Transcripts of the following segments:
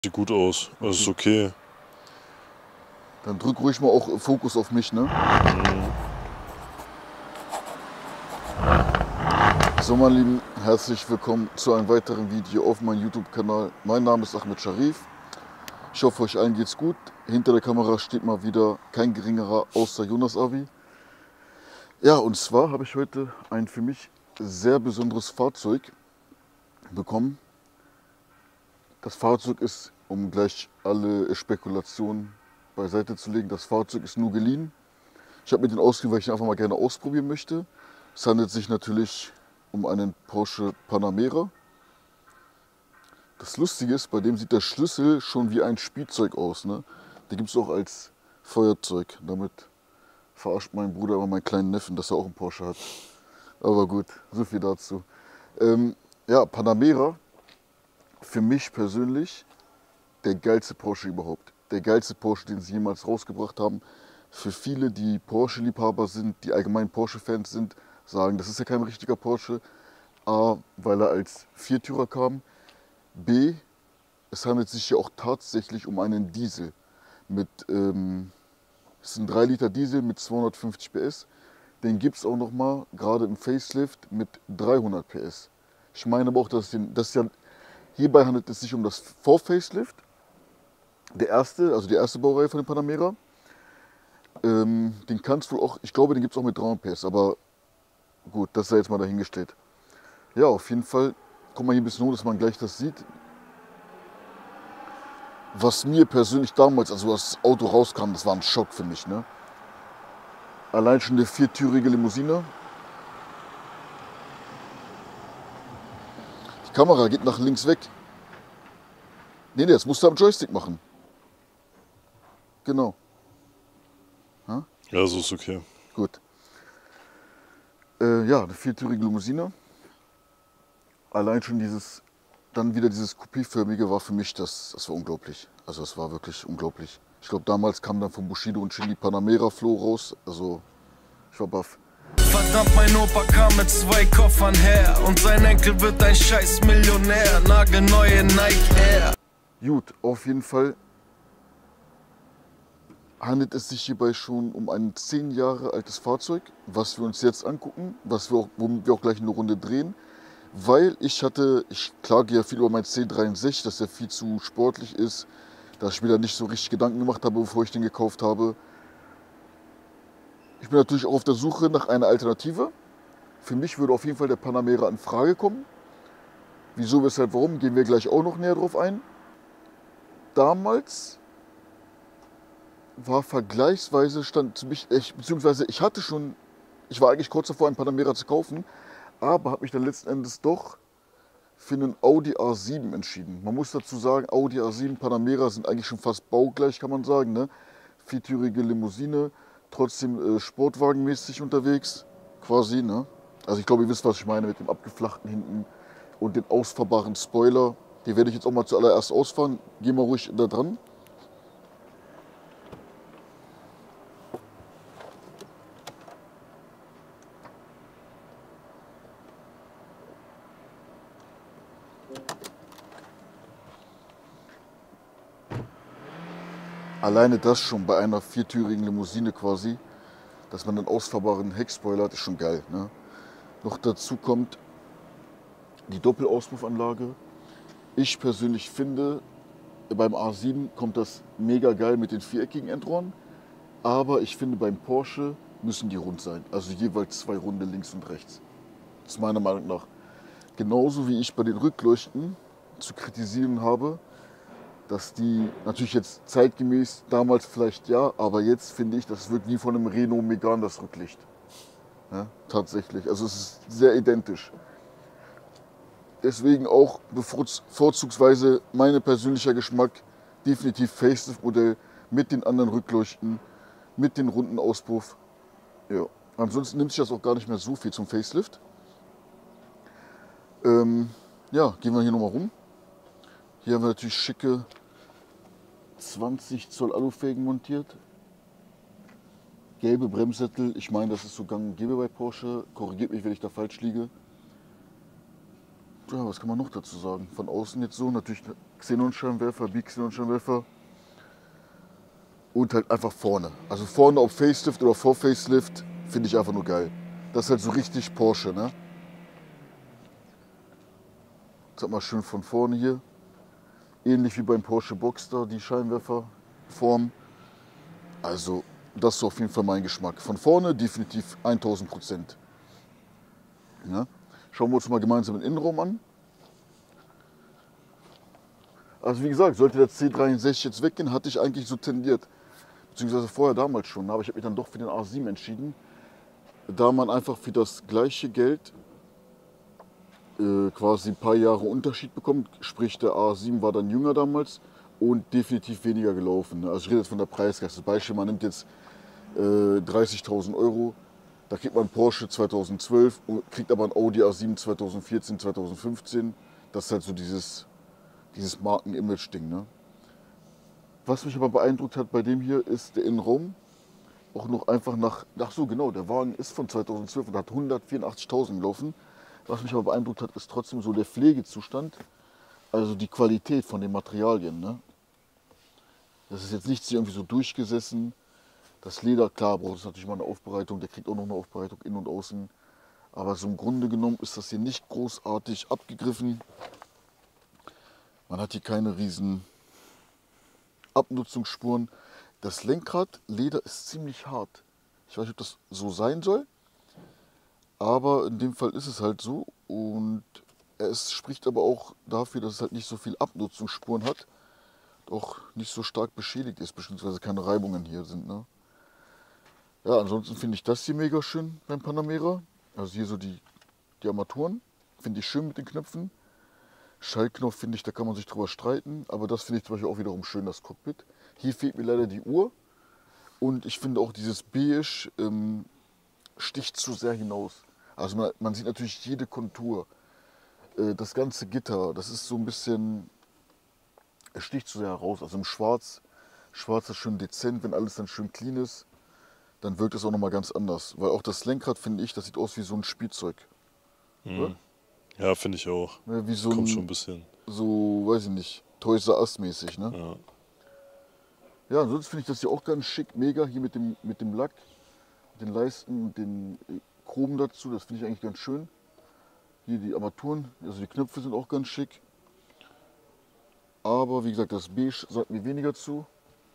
Sieht gut aus. Das ist Okay. okay. Dann drück ruhig mal auch Fokus auf mich, ne? Mhm. So, meine Lieben, herzlich willkommen zu einem weiteren Video auf meinem YouTube-Kanal. Mein Name ist Ahmed Sharif. Ich hoffe, euch allen geht's gut. Hinter der Kamera steht mal wieder kein geringerer außer Jonas Avi. Ja, und zwar habe ich heute ein für mich sehr besonderes Fahrzeug bekommen. Das Fahrzeug ist, um gleich alle Spekulationen beiseite zu legen, das Fahrzeug ist nur geliehen. Ich habe mir den ausgeliehen, weil ich ihn einfach mal gerne ausprobieren möchte. Es handelt sich natürlich um einen Porsche Panamera. Das Lustige ist, bei dem sieht der Schlüssel schon wie ein Spielzeug aus. Ne? Den gibt es auch als Feuerzeug. Damit verarscht mein Bruder immer meinen kleinen Neffen, dass er auch einen Porsche hat. Aber gut, so viel dazu. Ja, Panamera, für mich persönlich der geilste Porsche überhaupt. Der geilste Porsche, den sie jemals rausgebracht haben. Für viele, die Porsche-Liebhaber sind, die allgemein Porsche-Fans sind, sagen, das ist ja kein richtiger Porsche. A, weil er als Viertürer kam. B, es handelt sich ja auch tatsächlich um einen Diesel. Es ist ein 3 Liter Diesel mit 250 PS. Den gibt es auch noch mal, gerade im Facelift, mit 300 PS. Ich meine aber auch, hierbei handelt es sich um das Vor-Facelift. Der erste, also die erste Baureihe von dem Panamera. Den kannst du auch, ich glaube, den gibt es auch mit 300 PS, aber gut, das sei jetzt mal dahingestellt. Ja, auf jeden Fall, guck mal hier ein bisschen hoch, dass man gleich das sieht. Was mir persönlich damals, also als das Auto rauskam, das war ein Schock für mich. Ne? Allein schon eine viertürige Limousine. Die Kamera geht nach links weg. Nee, das musst du am Joystick machen. Genau. Ja? Ja, so ist okay. Gut. Ja, eine viertürige Limousine. Allein schon dann wieder dieses Coupé-förmige war für mich, das war unglaublich. Also das war wirklich unglaublich. Ich glaube, damals kam dann von Bushido und Shin die Panamera Flow raus. Also ich war baff. Verdammt, mein Opa kam mit 2 Koffern her und sein Enkel wird ein scheiß Millionär. Nagelneue Nike Air. Gut, auf jeden Fall handelt es sich hierbei schon um ein 10 Jahre altes Fahrzeug, was wir uns jetzt angucken, womit wir auch gleich eine Runde drehen. Weil ich klage ja viel über mein C63, dass er viel zu sportlich ist, dass ich mir da nicht so richtig Gedanken gemacht habe, bevor ich den gekauft habe. Ich bin natürlich auch auf der Suche nach einer Alternative. Für mich würde auf jeden Fall der Panamera in Frage kommen. Wieso, weshalb, warum, gehen wir gleich auch noch näher drauf ein. Damals war vergleichsweise, beziehungsweise ich war eigentlich kurz davor, einen Panamera zu kaufen, aber habe mich dann letzten Endes doch für einen Audi A7 entschieden. Man muss dazu sagen, Audi A7, Panamera sind eigentlich schon fast baugleich, kann man sagen. Ne? Viertürige Limousine, trotzdem sportwagenmäßig unterwegs, quasi. Ne? Also ich glaube, ihr wisst, was ich meine mit dem abgeflachten hinten und den ausfahrbaren Spoiler. Die werde ich jetzt auch mal zuallererst ausfahren. Geh mal ruhig da dran. Alleine das schon bei einer viertürigen Limousine quasi, dass man einen ausfahrbaren Heckspoiler hat, ist schon geil. Ne? Noch dazu kommt die Doppelauspuffanlage. Ich persönlich finde, beim A7 kommt das mega geil mit den viereckigen Endrohren. Aber ich finde, beim Porsche müssen die rund sein. Also jeweils 2 Runde links und rechts. Das ist meiner Meinung nach. Genauso wie ich bei den Rückleuchten zu kritisieren habe, dass die natürlich jetzt zeitgemäß, damals vielleicht ja, aber jetzt finde ich, das wirkt wie von einem Renault Megane das Rücklicht. Ja, tatsächlich. Also es ist sehr identisch. Deswegen auch vorzugsweise mein persönlicher Geschmack definitiv Facelift-Modell mit den anderen Rückleuchten, mit den runden Auspuff. Ja. Ansonsten nimmt sich das auch gar nicht mehr so viel zum Facelift. Ja, gehen wir hier nochmal rum. Hier haben wir natürlich schicke 20 Zoll Alufelgen montiert. Gelbe Bremssättel, ich meine, das ist so gang und gäbe bei Porsche. Korrigiert mich, wenn ich da falsch liege. Ja, was kann man noch dazu sagen? Von außen jetzt so, natürlich Xenonscheinwerfer, Bixenonscheinwerfer. Und halt einfach vorne. Also vorne ob Facelift oder vor Facelift finde ich einfach nur geil. Das ist halt so richtig Porsche, ne? Sag mal schön von vorne hier. Ähnlich wie beim Porsche Boxster, die Scheinwerferform. Also das ist auf jeden Fall mein Geschmack. Von vorne definitiv 1000%. Ja? Schauen wir uns mal gemeinsam den Innenraum an. Also wie gesagt, sollte der C63 jetzt weggehen, hatte ich eigentlich so tendiert. Beziehungsweise vorher damals schon. Aber ich habe mich dann doch für den A7 entschieden. Da man einfach für das gleiche Geld quasi ein paar Jahre Unterschied bekommt. Sprich, der A7 war dann jünger damals und definitiv weniger gelaufen. Also ich rede jetzt von der Preisklasse. Beispiel, man nimmt jetzt 30.000 Euro. Da kriegt man einen Porsche 2012 und kriegt aber einen Audi A7 2014, 2015. Das ist halt so dieses Marken-Image-Ding. Ne? Was mich aber beeindruckt hat bei dem hier ist der Innenraum. Auch noch einfach ach so genau, der Wagen ist von 2012 und hat 184.000 gelaufen. Was mich aber beeindruckt hat, ist trotzdem so der Pflegezustand. Also die Qualität von den Materialien. Ne? Das ist jetzt nichts irgendwie so durchgesessen. Das Leder, klar, braucht es natürlich mal eine Aufbereitung. Der kriegt auch noch eine Aufbereitung innen und außen. Aber so im Grunde genommen ist das hier nicht großartig abgegriffen. Man hat hier keine riesen Abnutzungsspuren. Das Lenkradleder ist ziemlich hart. Ich weiß nicht, ob das so sein soll. Aber in dem Fall ist es halt so. Und es spricht aber auch dafür, dass es halt nicht so viel Abnutzungsspuren hat. Auch nicht so stark beschädigt ist, beziehungsweise keine Reibungen hier sind. Ne? Ja, ansonsten finde ich das hier mega schön beim Panamera. Also hier so die Armaturen. Finde ich schön mit den Knöpfen. Schaltknopf finde ich, da kann man sich drüber streiten. Aber das finde ich zum Beispiel auch wiederum schön, das Cockpit. Hier fehlt mir leider die Uhr. Und ich finde auch dieses Beige sticht zu sehr hinaus. Also man sieht natürlich jede Kontur. Das ganze Gitter, das ist so ein bisschen, es sticht zu sehr heraus. Also im Schwarz ist schön dezent, wenn alles dann schön clean ist, dann wirkt es auch nochmal ganz anders. Weil auch das Lenkrad, finde ich, das sieht aus wie so ein Spielzeug. Mhm. Ja, finde ich auch. Ja, wie so Kommt schon ein bisschen. So, weiß ich nicht, Toys R Us mäßig, ne? Ja. Ja, ansonsten finde ich das hier auch ganz schick, mega, hier mit dem Lack, mit den Leisten und den Chrom dazu, das finde ich eigentlich ganz schön. Hier die Armaturen, also die Knöpfe sind auch ganz schick. Aber wie gesagt, das Beige sagt mir weniger zu.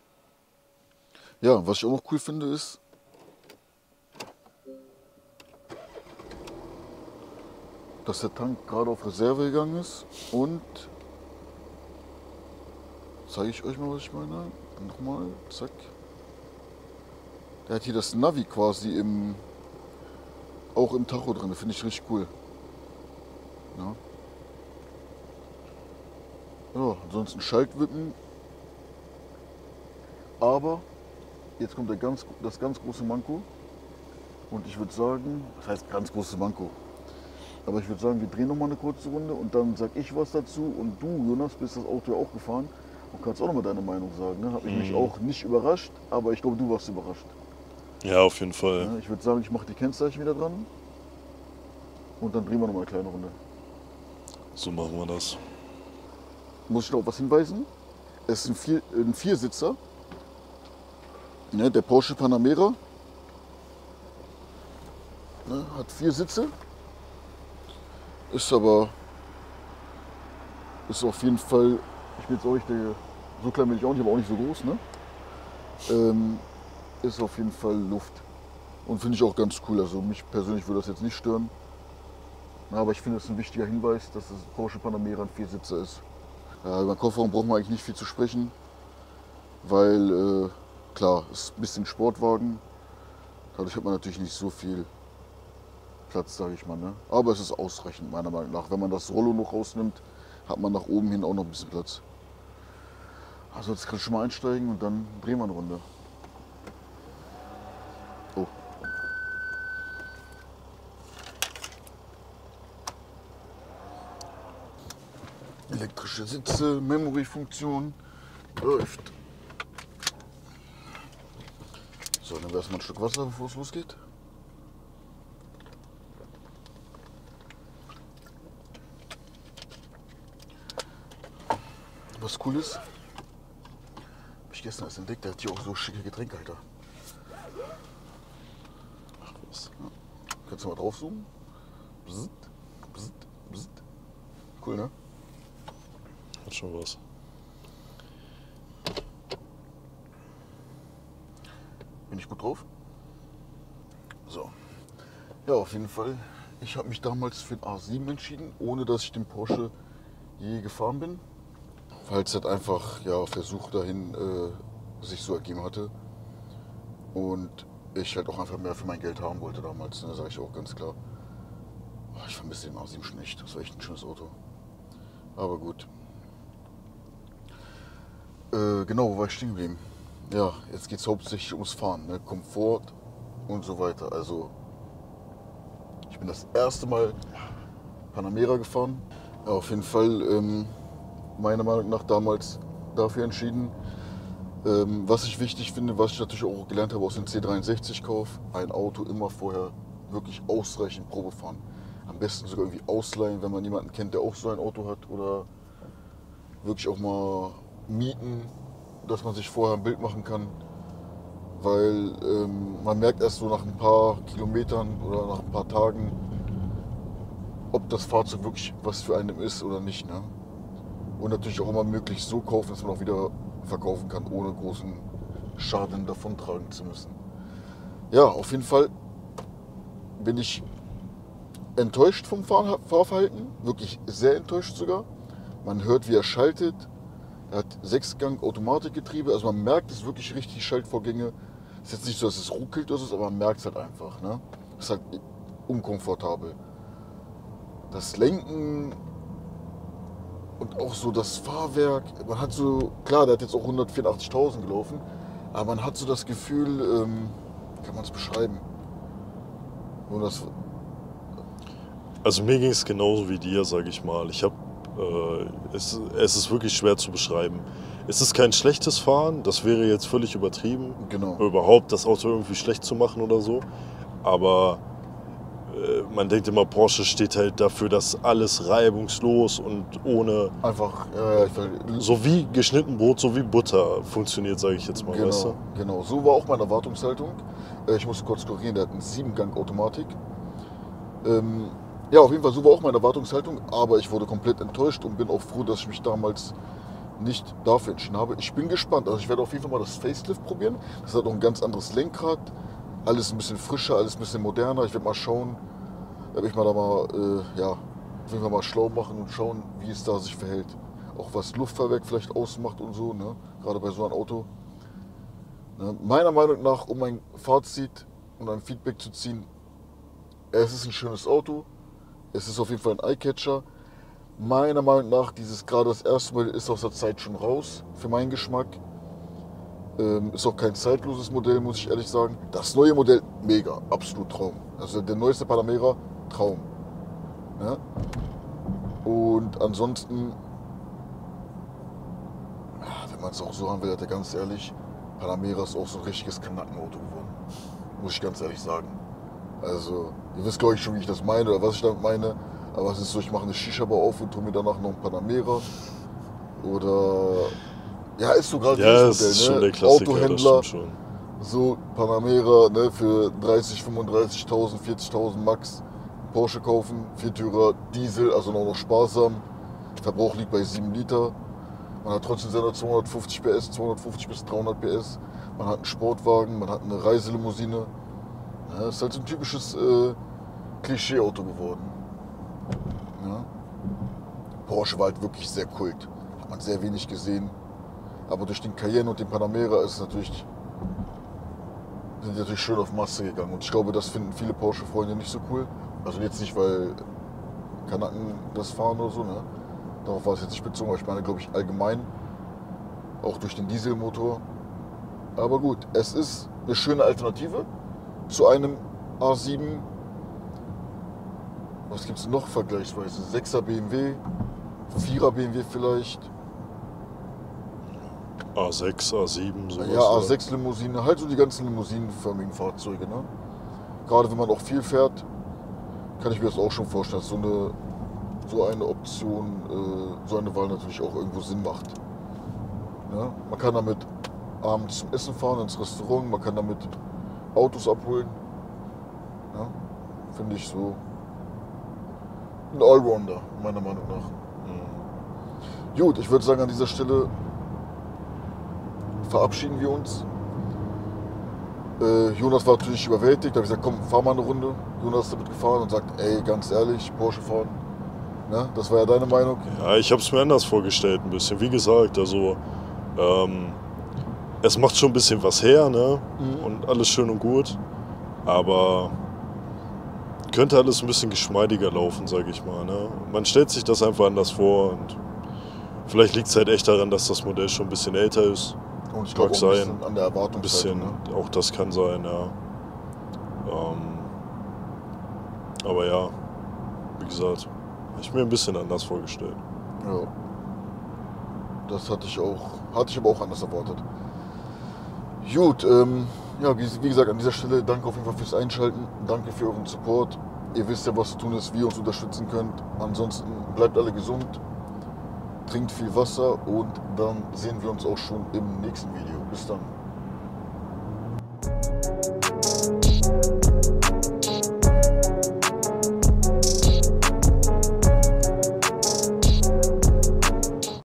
Ja, was ich auch noch cool finde ist, dass der Tank gerade auf Reserve gegangen ist. Und zeige ich euch mal, was ich meine. Nochmal, zack. Der hat hier das Navi quasi auch im Tacho drin. Finde ich richtig cool. Ja. Ja, ansonsten Schaltwippen. Aber jetzt kommt das ganz große Manko. Und ich würde sagen, das heißt ganz großes Manko. Aber ich würde sagen, wir drehen noch mal eine kurze Runde und dann sag ich was dazu. Und du, Jonas, bist das Auto ja auch gefahren und kannst auch noch mal deine Meinung sagen. Ne? Habe ich mich auch nicht überrascht, aber ich glaube, du warst überrascht. Ja, auf jeden Fall. Ja, ich würde sagen, ich mache die Kennzeichen wieder dran und dann drehen wir noch mal eine kleine Runde. So machen wir das. Muss ich noch auf was hinweisen? Es ist ein Viersitzer, ne, der Porsche Panamera. Ne, hat 4 Sitze. Ist auf jeden Fall, ich bin jetzt auch nicht so klein bin ich auch nicht, aber auch nicht so groß, ne? Ist auf jeden Fall Luft. Und finde ich auch ganz cool. Also mich persönlich würde das jetzt nicht stören. Aber ich finde es ein wichtiger Hinweis, dass das Porsche Panamera ein 4-Sitzer ist. Ja, über den Kofferraum brauchen wir eigentlich nicht viel zu sprechen. Weil, klar, es ist ein bisschen Sportwagen. Dadurch hat man natürlich nicht so viel Platz, sage ich mal. Ne? Aber es ist ausreichend, meiner Meinung nach. Wenn man das Rollo noch rausnimmt, hat man nach oben hin auch noch ein bisschen Platz. Also jetzt kann ich schon mal einsteigen und dann drehen wir eine Runde. Oh. Elektrische Sitze, Memory-Funktion, läuft. So, dann wäre erstmal ein Stück Wasser, bevor es losgeht. was cool ist? Hab ich gestern erst entdeckt, der hat hier auch so schicke Getränke, Alter. Ach was. Ja. Kannst du mal drauf zoomen? Bzzt, bzzt, bzzt. Cool, ne? Hat schon was. Bin ich gut drauf? So. Ja, auf jeden Fall. Ich habe mich damals für den A7 entschieden, ohne dass ich den Porsche je gefahren bin. Weil es halt einfach ja, auf der Suche dahin sich so ergeben hatte. Und ich halt auch einfach mehr für mein Geld haben wollte damals, ne, sage ich auch ganz klar. Ich vermisse den A7 schon echt, das war echt ein schönes Auto. Aber gut. Genau, wo war ich stehen geblieben? Ja, jetzt geht es hauptsächlich ums Fahren, ne? Komfort und so weiter. Also, ich bin das erste Mal Panamera gefahren. Ja, auf jeden Fall, meiner Meinung nach damals dafür entschieden. Was ich wichtig finde, was ich natürlich auch gelernt habe aus dem C63-Kauf, ein Auto immer vorher wirklich ausreichend Probe fahren. Am besten sogar irgendwie ausleihen, wenn man jemanden kennt, der auch so ein Auto hat, oder wirklich auch mal mieten, dass man sich vorher ein Bild machen kann, weil man merkt erst so nach ein paar Kilometern oder nach ein paar Tagen, ob das Fahrzeug wirklich was für einen ist oder nicht. Ne? Und natürlich auch immer möglichst so kaufen, dass man auch wieder verkaufen kann, ohne großen Schaden davontragen zu müssen. Ja, auf jeden Fall bin ich enttäuscht vom Fahrverhalten, wirklich sehr enttäuscht sogar. Man hört, wie er schaltet. Er hat 6-Gang Automatikgetriebe, also man merkt es wirklich richtig, die Schaltvorgänge. Es ist jetzt nicht so, dass es ruckelt oder so, aber man merkt es halt einfach. Ne? Es ist halt unkomfortabel. Das Lenken und auch so das Fahrwerk, man hat so, klar, der hat jetzt auch 184.000 gelaufen, aber man hat so das Gefühl, kann man es beschreiben? Nur das. Also mir ging es genauso wie dir, sage ich mal. Es ist wirklich schwer zu beschreiben. Es ist kein schlechtes Fahren, das wäre jetzt völlig übertrieben, Genau. überhaupt das Auto irgendwie schlecht zu machen oder so. Aber man denkt immer, Porsche steht halt dafür, dass alles reibungslos und ohne, Einfach, so wie geschnitten Brot, so wie Butter funktioniert, sage ich jetzt mal. genau, Weißt du? genau. So war auch meine Erwartungshaltung. Ich muss kurz korrigieren, der hat eine 7-Gang Automatik. Ja, auf jeden Fall, so war auch meine Erwartungshaltung, aber ich wurde komplett enttäuscht und bin auch froh, dass ich mich damals nicht dafür entschieden habe. Ich bin gespannt, also ich werde auf jeden Fall mal das Facelift probieren. Das hat auch ein ganz anderes Lenkrad, alles ein bisschen frischer, alles ein bisschen moderner. Ich werde mal schauen, werde mich mal da mal, ja, auf jeden Fall mal schlau machen und schauen, wie es da sich verhält. Auch was Luftfahrwerk vielleicht ausmacht und so, ne? Gerade bei so einem Auto. Ne? Meiner Meinung nach, um ein Fazit und ein Feedback zu ziehen, es ist ein schönes Auto. Es ist auf jeden Fall ein Eyecatcher. Meiner Meinung nach, gerade das erste Modell ist aus der Zeit schon raus, für meinen Geschmack. Ist auch kein zeitloses Modell, muss ich ehrlich sagen. Das neue Modell, mega, absolut Traum. Also der neueste Panamera, Traum. Ja? Und ansonsten, wenn man es auch so haben will, ganz ehrlich, Panamera ist auch so ein richtiges Kanackenauto geworden. Muss ich ganz ehrlich sagen. Also, ihr wisst, glaube ich, schon, wie ich das meine oder was ich damit meine. Aber es ist so, ich mache eine Shisha-Bar auf und tue mir danach noch ein Panamera. Oder, ja, ist so gerade Ja, dieses es ist Modell, schon ne? der Klassiker, das Autohändler, stimmt schon. so Panamera, ne, für 30, 35.000, 40.000 Max. Porsche kaufen, Viertürer, Diesel, also noch sparsam. Verbrauch liegt bei 7 Liter. Man hat trotzdem seine 250 PS, 250 bis 300 PS. Man hat einen Sportwagen, man hat eine Reiselimousine. Ja, das ist halt so ein typisches Klischee-Auto geworden. Ja. Porsche war halt wirklich sehr kult. Hat man sehr wenig gesehen. Aber durch den Cayenne und den Panamera sind natürlich schön auf Masse gegangen. Und ich glaube, das finden viele Porsche-Freunde nicht so cool. Also jetzt nicht, weil Kanaken das fahren oder so. Ne? Darauf war es jetzt nicht bezogen. Aber ich meine, glaube ich, allgemein. Auch durch den Dieselmotor. Aber gut, es ist eine schöne Alternative zu einem A7. Was gibt es noch vergleichsweise? 6er BMW, 4er BMW vielleicht. A6, A7, sowas. Ja, A6 Limousine, halt so die ganzen limousinenförmigen Fahrzeuge. Ne? Gerade wenn man auch viel fährt, kann ich mir das auch schon vorstellen, dass so eine Option, so eine Wahl natürlich auch irgendwo Sinn macht. Ne? Man kann damit abends zum Essen fahren, ins Restaurant, man kann damit Autos abholen. Ja? Finde ich so ein Allrounder, meiner Meinung nach. Gut, ich würde sagen, an dieser Stelle verabschieden wir uns. Jonas war natürlich überwältigt, da habe ich gesagt, komm, fahr mal eine Runde. Jonas ist damit gefahren und sagt, ey, ganz ehrlich, Porsche fahren. Ne? Das war ja deine Meinung. Ja, ich habe es mir anders vorgestellt ein bisschen. Wie gesagt, also es macht schon ein bisschen was her, ne? Und alles schön und gut. Aber könnte alles ein bisschen geschmeidiger laufen, sage ich mal. Ne? Man stellt sich das einfach anders vor und vielleicht liegt es halt echt daran, dass das Modell schon ein bisschen älter ist. Und ich glaube auch ein bisschen an der Erwartungshaltung. Ein bisschen, ne? auch das kann sein, ja. Aber ja, wie gesagt, habe ich mir ein bisschen anders vorgestellt. Ja. Das hatte ich aber auch anders erwartet. Gut, ja, wie gesagt, an dieser Stelle danke auf jeden Fall fürs Einschalten. Danke für euren Support. Ihr wisst ja, was zu tun ist, wie ihr uns unterstützen könnt. Ansonsten bleibt alle gesund, trinkt viel Wasser und dann sehen wir uns auch schon im nächsten Video. Bis dann.